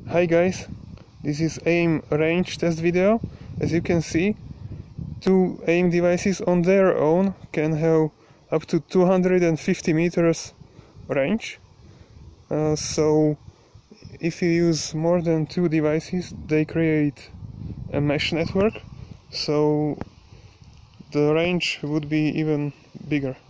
Hi guys, this is AIM range test video. As you can see, two AIM devices on their own can have up to 250 meters range. So if you use more than two devices, they create a mesh network, so the range would be even bigger.